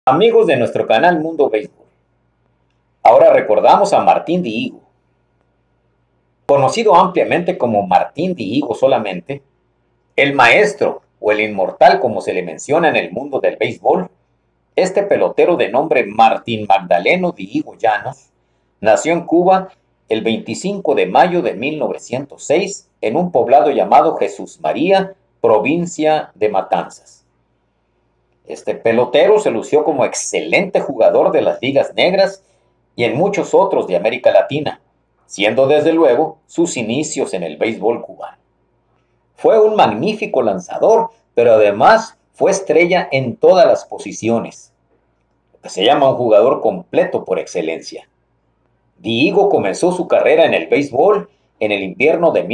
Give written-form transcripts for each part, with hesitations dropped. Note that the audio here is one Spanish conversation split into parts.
Amigos de nuestro canal Mundo Béisbol, ahora recordamos a Martín Dihigo. Conocido ampliamente como Martín Dihigo solamente, el maestro o el inmortal como se le menciona en el mundo del béisbol, este pelotero de nombre Martín Magdaleno Dihigo Llanos, nació en Cuba el 25 de mayo de 1906 en un poblado llamado Jesús María, provincia de Matanzas. Este pelotero se lució como excelente jugador de las ligas negras y en muchos otros de América Latina, siendo desde luego sus inicios en el béisbol cubano. Fue un magnífico lanzador, pero además fue estrella en todas las posiciones, lo que se llama un jugador completo por excelencia. Dihigo comenzó su carrera en el béisbol en el invierno de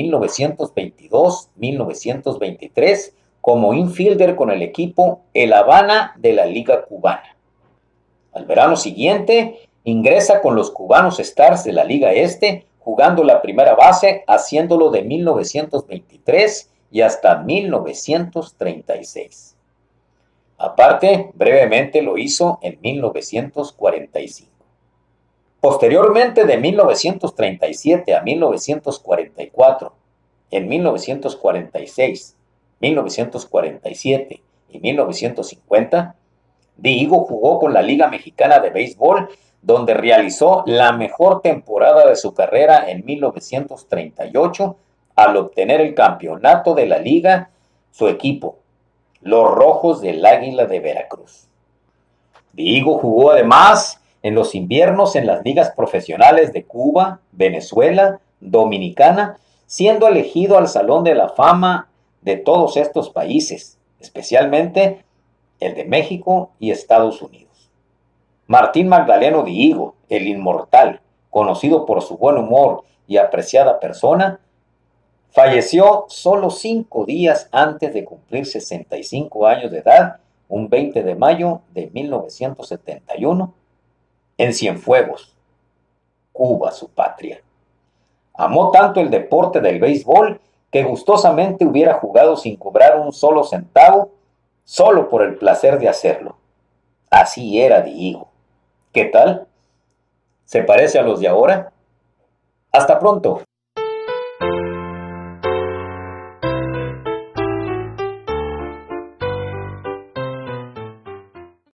1922-1923 como infielder con el equipo El Habana de la Liga Cubana. Al verano siguiente ingresa con los Cubanos Stars de la Liga Este, jugando la primera base, haciéndolo de 1923 y hasta 1936. Aparte, brevemente lo hizo en 1945. Posteriormente, de 1937 a 1944, en 1946, 1947 y 1950, Dihigo jugó con la Liga Mexicana de Béisbol, donde realizó la mejor temporada de su carrera en 1938 al obtener el campeonato de la liga, su equipo, los Rojos del Águila de Veracruz. Dihigo jugó además en los inviernos en las ligas profesionales de Cuba, Venezuela, Dominicana, siendo elegido al Salón de la Fama de todos estos países, especialmente el de México y Estados Unidos. Martín Magdaleno Dihigo, el inmortal, conocido por su buen humor y apreciada persona, falleció solo 5 días antes de cumplir 65 años de edad, un 20 de mayo de 1971, en Cienfuegos, Cuba, su patria. Amó tanto el deporte del béisbol que gustosamente hubiera jugado sin cobrar un solo centavo, solo por el placer de hacerlo. Así era Dihigo. ¿Qué tal? ¿Se parece a los de ahora? Hasta pronto.